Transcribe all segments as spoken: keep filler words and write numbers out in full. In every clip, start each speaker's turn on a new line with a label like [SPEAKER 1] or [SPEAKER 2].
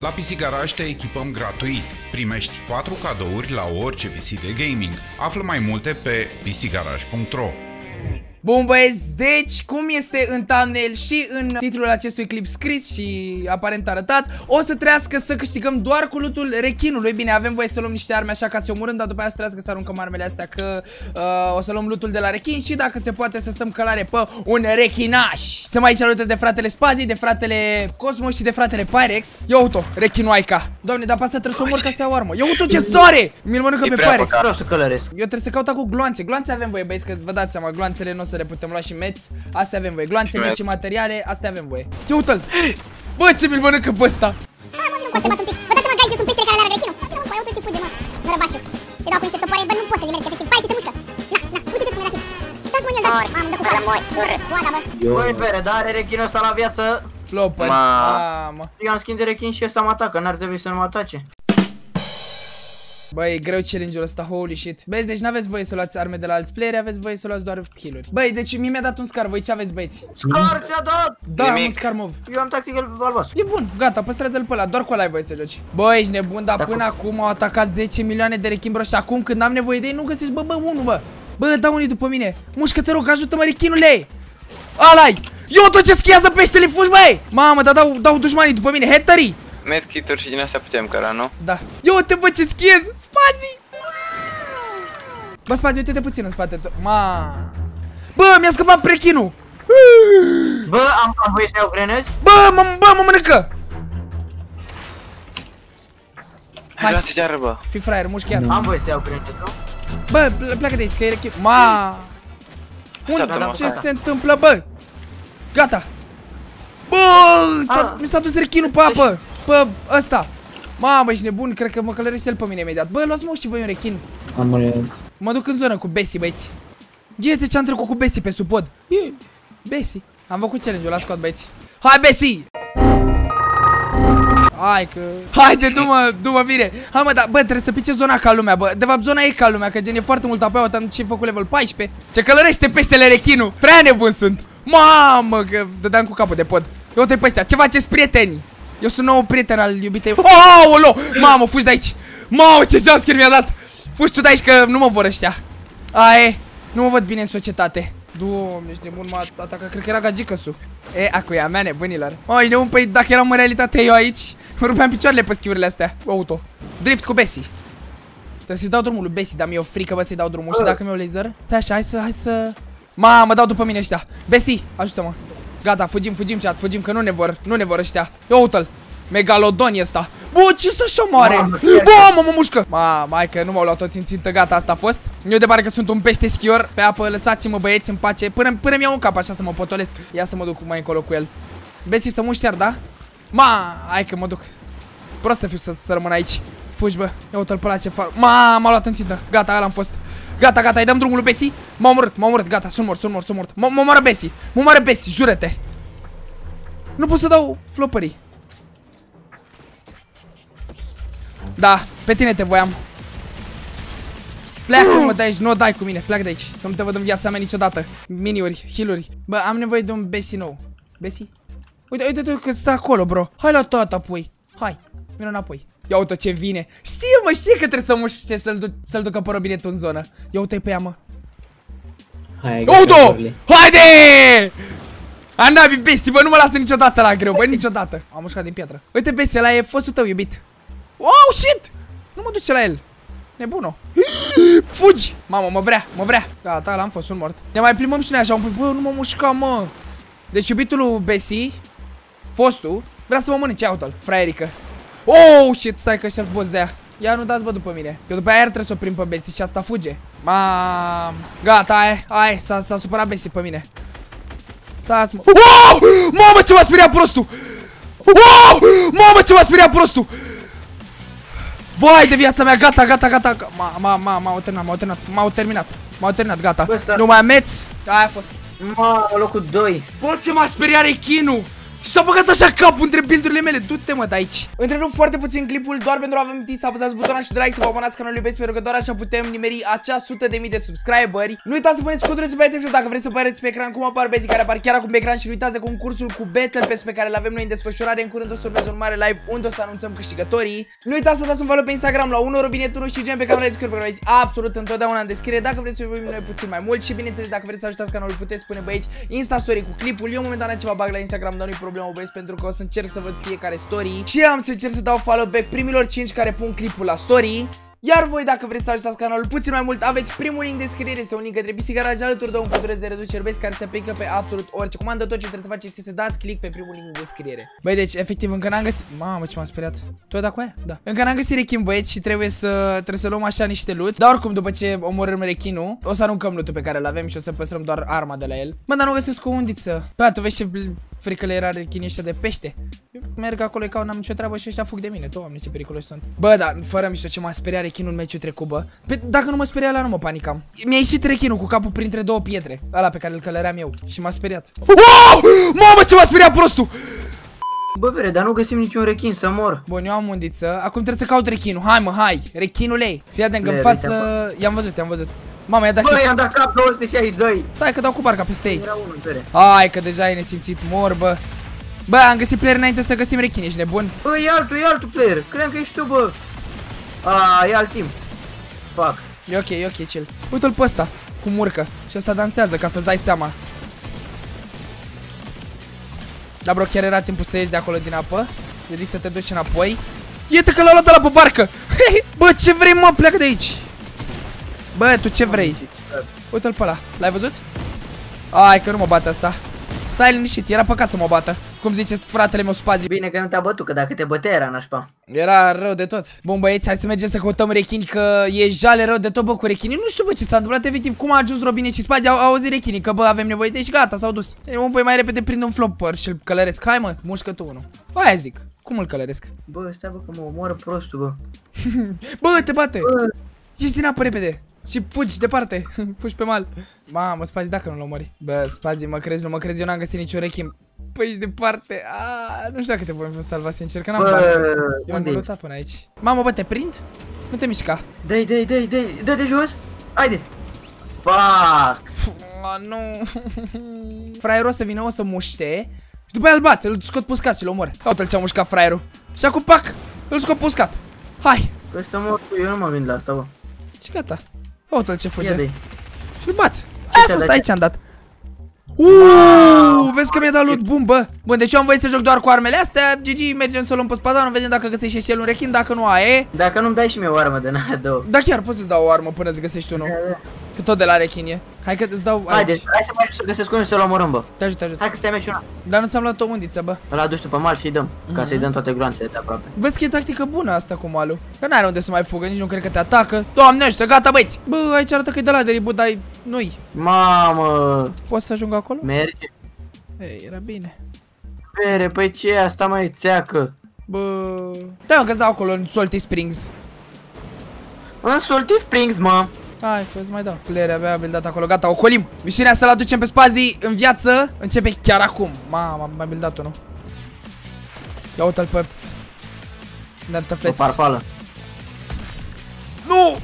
[SPEAKER 1] La P C Garage te echipăm gratuit. Primești patru cadouri la orice P C de gaming. Află mai multe pe p c garage punct ro.
[SPEAKER 2] Bun băieți, deci cum este în thumbnail și în titlul acestui clip scris și aparent arătat, o să trească să câștigăm doar cu lootul rechinului. Bine, avem voie să luăm niște arme așa ca să omorâm, dar după aia să trească să aruncăm armele astea, că uh, o să luăm lootul de la rechin și dacă se poate să stăm călare pe un rechinaș. Sunt aici alături de fratele Spazi, de fratele Cosmos și de fratele Pyrex. Ia uite-o, rechinoaica. Doamne, dar pe asta trebuie să omor ca să iau armă. Ia uite-o ce soare! Mi-l mănâncă pe Pyrex.
[SPEAKER 3] Vreau să călăresc.
[SPEAKER 2] Eu trebuie să caut cu gloanțe. Gloanțe avem voie, băieți, că vă dați seama, gloanțele nu o să le putem lua și meți. Astea avem voie. Gloanțe, meți și materiale, astea avem voie. Ia uite-l! Bă, ce mi-l mănâncă pe ăsta!
[SPEAKER 4] Vă dați seama că aici sunt peștele care le are rechinul. Nu, păi, uite ce fuge, mă. Nărăbașu. Te dau cu niște topoare, bă, nu pot să le mergi, efectiv. Hai, te mușcă. Na, na, uite-te cum e rechin. Dați mă, el, dați. Mamă, dă cu cara. Boada, bă.
[SPEAKER 3] Băi, bere, dar are rechinul ăsta la viață.
[SPEAKER 2] Flopper.
[SPEAKER 3] Mamă. Eu am skin de rechin și ăsta mă atacă, n-ar trebui să nu mă atace.
[SPEAKER 2] Băi, e greu challenge-ul ăsta, holy shit. Băi, deci n-aveți voie să luați arme de la alți playeri, aveți voie să luați doar kill-uri. Băi, deci mie mi-a dat un scar, voi ce aveți, băieți?
[SPEAKER 3] Scar ți-a dat?
[SPEAKER 2] Da, am un scar move.
[SPEAKER 3] Eu am tactical albastru.
[SPEAKER 2] E bun, gata, păstrează-l pe ăla, doar cu ăla ai voie să joci. Băi, ești nebun, dar până acum au atacat zece milioane de rechin, bro, și acum când am nevoie de ei nu găsești, bă, bă, unul, bă. Bă, dau unii după mine. Mușcă, te rog, ajută-mă, rechinule! Ala-i! Eu tot ce schiază peștele, fugi, băi! Mamă, dar dau, dau dușmanii după mine, heterii!
[SPEAKER 5] Medkit-uri și din astea putem căra, nu?
[SPEAKER 2] Da. Eu te bă, ce schiez! Spazi! Bă, Spazi, uite-te puțin în spate. Ma. Bă, mi-a scăpat prechinul!
[SPEAKER 3] Bă, am, am voie să iau grenezi?
[SPEAKER 2] Bă, mă, bă, mă mănâncă!
[SPEAKER 5] Hai, lasă ceară, bă.
[SPEAKER 2] Fii fraier, mușchi chiar.
[SPEAKER 3] Am voie să iau grenezi, nu?
[SPEAKER 2] Bă, pleacă de aici, că e rechin. Ma. Un, ce se întâmplă, bă? Gata. Bă, mi s-a dus rechinul pe apă. Pe ăsta. Mamă, ești nebun, cred că mă călărește el pe mine imediat. Bă, luați mă și voi un rechin.
[SPEAKER 6] Am murit.
[SPEAKER 2] Mă duc în zonă cu Bessie, băieți. Ghete ce am trecut cu Bessie pe supod. Bessie. Am făcut challenge-ul la squad, băieți. Hai, Bessie! Hai că... Haide, du-mă, du-mă bine. Hai mă, dar bă, trebuie să pice zona ca lumea, bă. De fapt, zona e ca lumea, că gen e foarte mult apă. Uite, am ce făcut level paisprezece. Ce călărește peștele rechinul. Prea nebun sunt. Mamă, că dădeam cu capul de pod. Eu uite pe ăstea, ce faceți, prieteni? Eu sunt nou prieten al iubitei. Aoleo! Mamă, fugi de aici. Mamă, ce jumpscare mi-a dat. Fugi tu de aici că nu mă vor ăștia. Aie, nu mă văd bine în societate. Doamne, ești nebun, m-a atacat, cred că era Gagicăsu. E, acu e a mea, nebunilor. O, ești nebun, păi dacă eram în realitate eu aici, mă rupeam picioarele pe schiurile astea. Auto. Drift cu Bessie. Trebuie să-i dau drumul lui Bessie, dar mi-e o frică, bă, să-i dau drumul. Și dacă mi-o laser? Stai așa, hai să, hai să... Mamă, dau după mine ăștia. Bessie, ajută-mă. Gata, fugim, fugim, chat, fugim, că nu ne vor, nu ne vor ăștia. Ia uite-l. Megalodon e ăsta. Bă, ce stă așa mare? Bă, mă, mă mușcă. Mamă, hai că nu m-au luat toți în țintă, gata, asta a fost. Eu de pare că sunt un pește schior pe apă, lăsați-mă băieți în pace. Până, până mi-au un cap așa să mă potolesc. Ia să mă duc mai încolo cu el. Bessie să muști iar, da? Ma, hai că mă duc. Prost să fiu să, să rămân aici. Fugi, bă, ia uite-l pe ăla ce fac. Ma, m-a luat în țintă, gata, ăla am fost. Gata, gata, îi dăm drumul lui Bessie. M-a omorât, m-a omorât, gata, sunt mort, sunt mort, sunt mort. Mă omoară Bessie, mă omoară Bessie, jură-te. Nu pot să dau flopării. Da, pe tine te voiam. Pleacă, mă, de aici, nu o dai cu mine, pleacă de aici. Să nu te văd în viața mea niciodată. Miniuri, heal-uri. Bă, am nevoie de un Bessie nou. Bessie? Uite, uite, uite că stă acolo, bro. Hai la tata, apoi. Hai, vină înapoi. Ia uite ce vine. Știe, mă, știe că trebuie să muște să-l duc, să-l ducă pe robinetul în zonă. Ia uite pe ea, mă.
[SPEAKER 6] Hai,
[SPEAKER 2] Auto! Haide! Anabi, Bessie, bă, nu mă lasă niciodată la greu, bă, niciodată. Am mușcat din piatră. Uite, Bessie, ăla e fostul tău iubit. Wow, shit! Nu mă duce la el. Nebuno. Fugi! Mamă, mă vrea, mă vrea. Gata, l-am fost un mort. Ne mai plimbăm și noi așa un pic. Bă, nu mă mușca, mă. Deci iubitul lui Bessie, fostul, vrea să mă mănânce, uite-l, fraierică. Oh, shit, stai că ăștia-s boss de aia. Ia nu dați, bă, după mine. Că după aia iar trebuie să o prind pe Bessie și asta fuge. Mam. Gata, hai, hai, s-a supărat Bessie pe mine. Stați, mă. Wow! Mamă, ce m-a speriat prostul! Wow! Mamă, ce m-a speriat prostul! Vai de viața mea, gata, gata, gata. M-au terminat, m-au terminat, m-au terminat, m-au terminat, gata. Nu mai ameți? Aia a fost.
[SPEAKER 3] Mă, locul doi.
[SPEAKER 2] Bă, ce m-a speriat rechinul! Și s-a băgat așa capul între build-urile mele. Du-te mă de aici. Întrerup foarte puțin clipul doar pentru a vă aminti să apăsați butonul și de like, să vă abonați canalului Best, pentru că doar așa putem nimeri acea sută de mii de subscriberi. Nu uitați să puneți codulețul pe item shop dacă vreți să apăreți pe ecran cum apar beții care apar chiar acum pe ecran. Și nu uitați de concursul cu Battle Pass pe care îl avem noi în desfășurare. În curând o să urmeze un mare live unde o să anunțăm câștigătorii. Nu uitați să dați un follow pe Instagram la unu robinet unu și gen pe canalul Discord, pe care aveți absolut întotdeauna în descriere dacă vreți să vă noi puțin mai mult. Și bineînțeles, dacă vreți să ajutați canalul, puteți spune băieți Insta story cu clipul. Eu momentan ceva bag la Instagram, dar nu-i problemă băieți, pentru că o să încerc să văd fiecare story și am să încerc să dau follow back primilor cinci care pun clipul la story. Iar voi, dacă vreți să ajutați canalul puțin mai mult, aveți primul link de descriere, este un link către P C Garage alături de un cod de reduceri băieți care se aplică pe absolut orice comandă. Tot ce trebuie să faceți este să dați click pe primul link de descriere. Băi, deci efectiv încă n-am găsit. Mamă, ce m-am speriat. Tu ai dat cu aia? Da. Încă n-am găsit rechin băieți și trebuie să trebuie să luăm așa niște loot. Dar oricum, după ce omorâm rechinul, o să aruncăm loot-ul pe care îl avem și o să păstrăm doar arma de la el. Mă, dar nu găsesc o undiță. Bă, tu vezi ce frică le era rechinii ăștia de pește. Eu merg acolo ca n-am nicio treabă și ăștia fug de mine. Doamne, ce periculoși sunt. Bă, dar fără mișto, ce m-a speriat rechinul în meciul trecut, bă. Pe, dacă nu mă speria ăla, nu mă panicam. Mi-a ieșit rechinul cu capul printre două pietre, ăla pe care îl călăream eu, și m-a speriat. Wow! Mamă, ce m-a speriat prostul!
[SPEAKER 3] Bă, vere, dar nu găsim niciun rechin să mor.
[SPEAKER 2] Bun, eu am undiță. Acum trebuie să caut rechinul. Hai, mă, hai. Rechinule. Fii atent că în față... I-am văzut, i-am văzut. Mama, i-a dat hit.
[SPEAKER 3] Bă, i-am dat cap două sute șaizeci și doi.
[SPEAKER 2] Stai că dau cu barca peste ei.
[SPEAKER 3] Era unul, vere.
[SPEAKER 2] Hai că deja e nesimțit, mor, bă. Bă, am găsit player înainte să găsim rechin, ești nebun?
[SPEAKER 3] Bă, e altul, e altul player. Credeam că ești tu, bă. A, e alt team. Fuck.
[SPEAKER 2] E ok, e ok, chill. Uite-l pe ăsta, cum urcă. Și ăsta dansează, ca să-ți dai seama. Da, bro, chiar era timpul să ieși de acolo din apă. Eu zic să te duci înapoi. Iată că l-a luat ăla pe barcă. Bă, ce vrei, mă? Pleacă de aici. Bă, tu ce vrei? Uite-l pe ăla, l-ai văzut? Ai, că nu mă bate asta. Stai liniștit, era păcat să mă bată. Cum ziceți fratele meu Spazi?
[SPEAKER 3] Bine că nu te-a bătut, că dacă te bătea era nașpa.
[SPEAKER 2] Era rău de tot. Bun băieți, hai să mergem să căutăm rechini, că e jale rău de tot, bă, cu rechinii. Nu știu, bă, ce s-a întâmplat efectiv. Cum a ajuns Robine și Spazi, au auzit rechinii, că bă, avem nevoie de ei și gata, s-au dus. Eu păi mai repede prind un flopper și îl călăresc. Hai, mă, mușcă tu unul. Aia zic. Cum îl călăresc?
[SPEAKER 3] Bă, stai, bă, că mă omoară prostul, bă.
[SPEAKER 2] Bă, te bate.
[SPEAKER 3] Bă.
[SPEAKER 2] Ieși din apă repede. Și fugi departe. Fugi pe mal. Mamă, Spazi, dacă nu-l omori. Bă, Spazi, mă crezi, nu mă crezi, eu n-am găsit niciun rechin. Păi ești departe. Aaaa, nu știu dacă te voi salva, sincer, că n-am bani. Eu am luptat până aici. Mamă, bă, te prind? Nu te mișca.
[SPEAKER 3] Dai, dai, dai, dai, dă de jos. Haide. Fuck.
[SPEAKER 2] Ah, nu. Fraierul ăsta vine, o să muște. Și după aia îl bat, îl scot puscat și îl omor. Uite-l ce-a mușcat fraierul. Și acum, pac, îl scot puscat. Hai.
[SPEAKER 3] Păi să mor, eu nu mă gând la asta, bă.
[SPEAKER 2] Și gata. Uite-l ce fuge.
[SPEAKER 3] Și
[SPEAKER 2] îl bat. Aia a fost, aici am dat. Uuuu, vezi că mi-a dat loot bun, bă. Bun, deci eu am voie să joc doar cu armele astea. G G, mergem să luăm pe spadanul, vedem dacă găsește și el un rechin, dacă nu aie.
[SPEAKER 3] Dacă nu-mi dai și mie o armă de na două.
[SPEAKER 2] Da, chiar poți să-ți dau o armă până îți găsești unul.
[SPEAKER 3] Da, da.
[SPEAKER 2] Că tot de la rechin e. Hai că îți dau.
[SPEAKER 3] Haide, hai să mă ajut să găsesc unul să-l omorâm, bă.
[SPEAKER 2] Te ajut, te ajut.
[SPEAKER 3] Hai că stai meci una.
[SPEAKER 2] Dar nu ți-am luat o undiță, bă.
[SPEAKER 3] Îl aduci tu pe mal și-i dăm, ca să-i dăm toate gloanțele de aproape.
[SPEAKER 2] Vezi că e tactică bună asta cu malul. Că n-are unde să mai fugă, nici nu cred că te atacă. Doamne ăștia, gata băieți. Bă, aici arată că e de la de reboot, dar nu-i.
[SPEAKER 3] Mamă.
[SPEAKER 2] Poți să ajung acolo?
[SPEAKER 3] Merge.
[SPEAKER 2] Ei, era bine.
[SPEAKER 3] Bere, păi ce e asta, mai țeacă?
[SPEAKER 2] Bă... Da, mă, că-ți dau acolo în Salty Springs.
[SPEAKER 3] În Salty Springs, mă.
[SPEAKER 2] Hai, că îți mai dau. Player abia a dat acolo, gata, ocolim. Misiunea să-l aducem pe Spazi în viață începe chiar acum. Mama, m-a buildat unul. Ia uite-l pe...
[SPEAKER 3] O parpală.
[SPEAKER 2] Nu!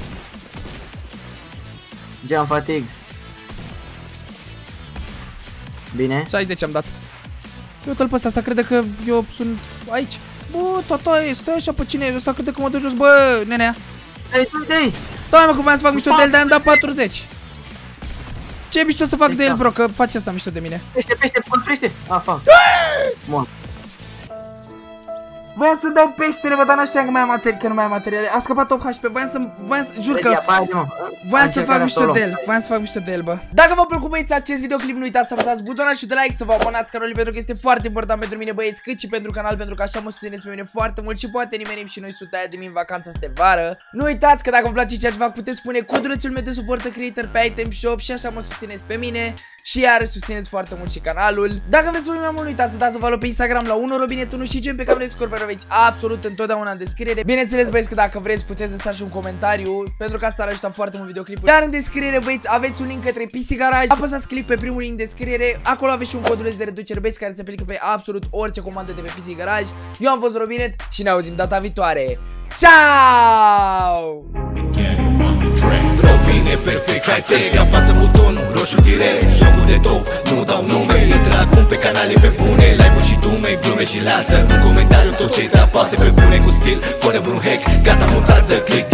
[SPEAKER 3] Geam fatig. Bine.
[SPEAKER 2] Ce ai de ce-am dat? Uite-l pe ăsta, asta crede că eu sunt aici. Bă, tata, stai așa pe cine e? Ăsta crede că mă duc jos, bă, nenea.
[SPEAKER 3] Dai, dai, dai.
[SPEAKER 2] Da, mă, că voiam să fac mișto de el, dar am dat patruzeci. Ce mișto să fac de el, bro, că face asta mișto de mine.
[SPEAKER 3] Pește, pește, construiește. Ah, fac. Bun.
[SPEAKER 2] Voiam să dau peștele, bă, dar nu știam că mai am materiale, că nu mai am materiale. A scăpat opt H P, voiam să, voiam să, jur că voiam să fac mișto de el, voiam să fac mișto de el, bă. Dacă v-a plăcut, băieți, acest videoclip, nu uitați să apăsați butonul și de like, să vă abonați canalului, pentru că este foarte important pentru mine, băieți, cât și pentru canal, pentru că așa mă susțineți pe mine foarte mult și poate nimerim și noi suta aia de mii în vacanța asta de vară. Nu uitați că dacă vă place ceea ce fac, puteți pune codulețul meu de suportă creator pe item shop și așa mă susțineți pe mine. și iar susțineți foarte mult și canalul. Dacă vreți să vă mai mult, uitați să dați o follow pe Instagram la unu robinet unu și gen pe care vreți să aveți absolut întotdeauna în descriere. Bineînțeles, băieți, că dacă vreți puteți lăsa și un comentariu, pentru că asta ar ajuta foarte mult videoclipul. Iar în descriere, băieți, aveți un link către P C Garage. Apăsați click pe primul link în descriere. Acolo aveți și un coduleț de reducere, băieți, care se aplică pe absolut orice comandă de pe P C Garage. Eu am fost Robinet și ne auzim data viitoare. Ciao!
[SPEAKER 7] Robin e perfect, high-tech, apasă butonul roșu direct. Jocul de top, nu dau nume. Intră acum pe canale pe bune, live-uri și dume, glume și lasă un comentariu tot ce te apasă pe bune, cu stil, fără vreun hack. Gata, mutat, dă click